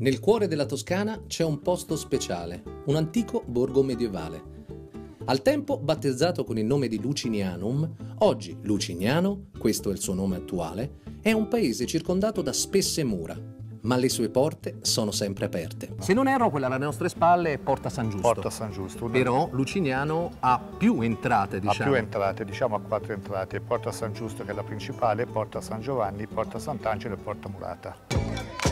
Nel cuore della Toscana c'è un posto speciale, un antico borgo medievale. Al tempo battezzato con il nome di Lucinianum, oggi Lucignano, questo è il suo nome attuale, è un paese circondato da spesse mura, ma le sue porte sono sempre aperte. Se non erro, quella alle nostre spalle è Porta San Giusto. Porta San Giusto. Però Lucignano ha più entrate, diciamo. Ha più entrate, diciamo ha 4 entrate. Porta San Giusto, che è la principale, Porta San Giovanni, Porta Sant'Angelo e Porta Murata.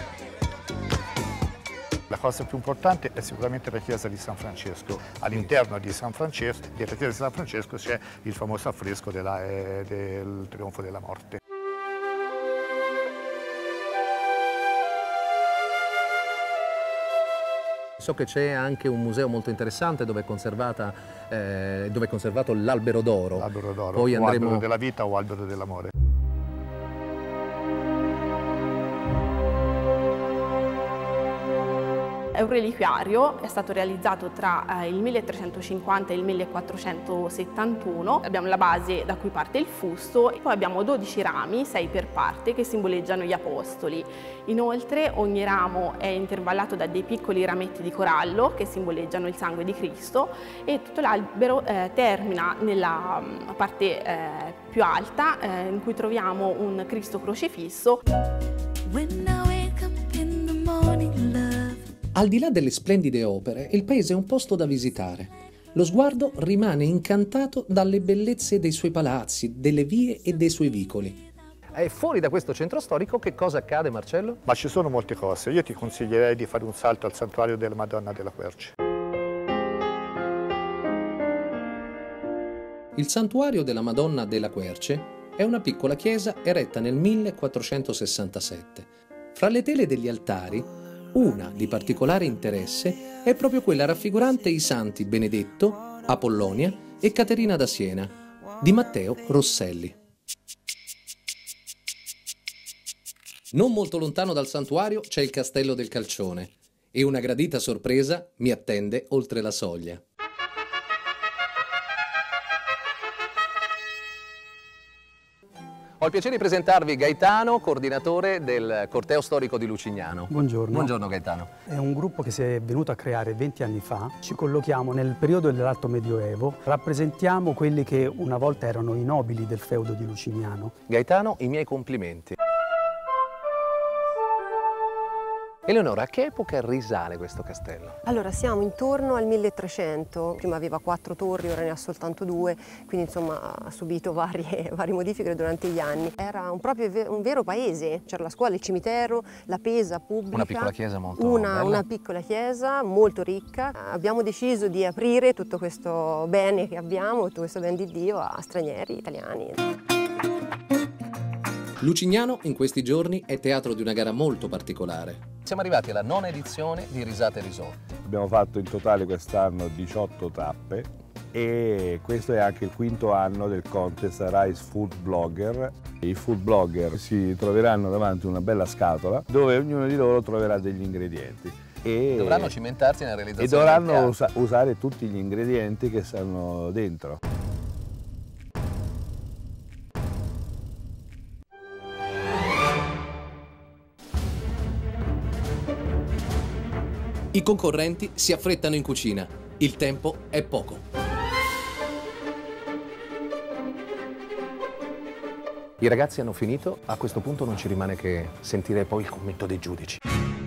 La cosa più importante è sicuramente la chiesa di San Francesco. All'interno di San Francesco, della chiesa di San Francesco, c'è il famoso affresco del trionfo della morte. So che c'è anche un museo molto interessante dove è conservato l'albero d'oro. L'albero d'oro, Poi andremo... albero della vita o albero dell'amore. È un reliquiario, è stato realizzato tra il 1350 e il 1471. Abbiamo la base da cui parte il fusto e poi abbiamo 12 rami, 6 per parte, che simboleggiano gli apostoli. Inoltre ogni ramo è intervallato da dei piccoli rametti di corallo che simboleggiano il sangue di Cristo e tutto l'albero termina nella parte più alta in cui troviamo un Cristo crocifisso. Al di là delle splendide opere, il paese è un posto da visitare. Lo sguardo rimane incantato dalle bellezze dei suoi palazzi, delle vie e dei suoi vicoli. E fuori da questo centro storico che cosa accade, Marcello? Ma ci sono molte cose. Io ti consiglierei di fare un salto al santuario della Madonna della Quercia. Il santuario della Madonna della Querce è una piccola chiesa eretta nel 1467. Fra le tele degli altari, una di particolare interesse è proprio quella raffigurante i santi Benedetto, Apollonia e Caterina da Siena, di Matteo Rosselli. Non molto lontano dal santuario c'è il Castello del Calcione e una gradita sorpresa mi attende oltre la soglia. Ho il piacere di presentarvi Gaetano, coordinatore del Corteo Storico di Lucignano. Buongiorno. Buongiorno Gaetano. È un gruppo che si è venuto a creare 20 anni fa. Ci collochiamo nel periodo dell'Alto Medioevo. Rappresentiamo quelli che una volta erano i nobili del feudo di Lucignano. Gaetano, i miei complimenti. Eleonora, a che epoca risale questo castello? Allora, siamo intorno al 1300, prima aveva 4 torri, ora ne ha soltanto 2, quindi insomma ha subito varie modifiche durante gli anni. Era un vero paese, c'era la scuola, il cimitero, la pesa pubblica. Una piccola chiesa molto bella. Una piccola chiesa molto ricca. Abbiamo deciso di aprire tutto questo bene che abbiamo, tutto questo ben di Dio a stranieri, italiani. Lucignano in questi giorni è teatro di una gara molto particolare. Siamo arrivati alla 9ª edizione di Risate e Risotti. Abbiamo fatto in totale quest'anno 18 tappe e questo è anche il 5º anno del contest Rise Food Blogger. I food blogger si troveranno davanti a una bella scatola dove ognuno di loro troverà degli ingredienti. E dovranno cimentarsi nella realizzazione. E dovranno usare tutti gli ingredienti che stanno dentro. I concorrenti si affrettano in cucina. Il tempo è poco. I ragazzi hanno finito, a questo punto non ci rimane che sentire poi il commento dei giudici.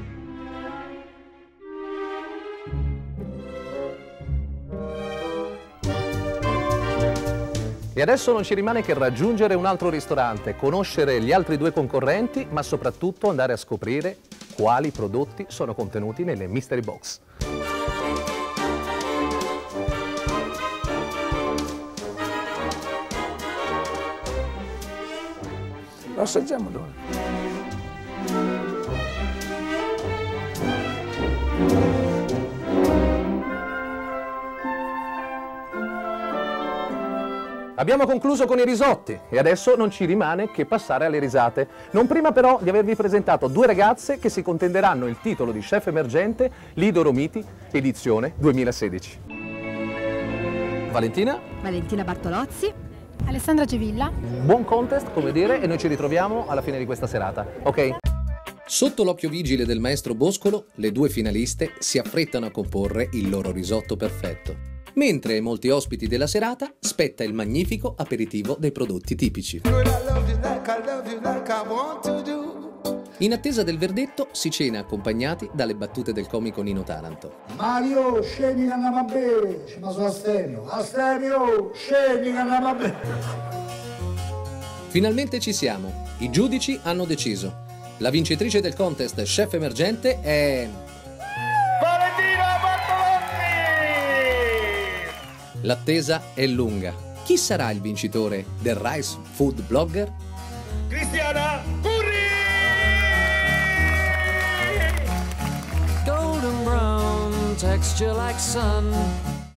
E adesso non ci rimane che raggiungere un altro ristorante, conoscere gli altri 2 concorrenti, ma soprattutto andare a scoprire quali prodotti sono contenuti nelle mystery box. Lo assaggiamo dove? Abbiamo concluso con i risotti e adesso non ci rimane che passare alle risate. Non prima però di avervi presentato 2 ragazze che si contenderanno il titolo di chef emergente Lido Romiti, edizione 2016. Valentina? Valentina Bartolozzi. Alessandra Gevilla. Buon contest, come dire, e noi ci ritroviamo alla fine di questa serata, ok? Sotto l'occhio vigile del maestro Boscolo, le due finaliste si affrettano a comporre il loro risotto perfetto, mentre ai molti ospiti della serata spetta il magnifico aperitivo dei prodotti tipici. In attesa del verdetto si cena accompagnati dalle battute del comico Nino Taranto. Mario, scendi che andiamo a bere, ci ma sono Astemio, scendi che andiamo a bere. Finalmente ci siamo, i giudici hanno deciso. La vincitrice del contest Chef Emergente è... Valentina Bartolomei! L'attesa è lunga. Chi sarà il vincitore del Rice Food Blogger? Cristiana Curri! Golden brown, texture like sun.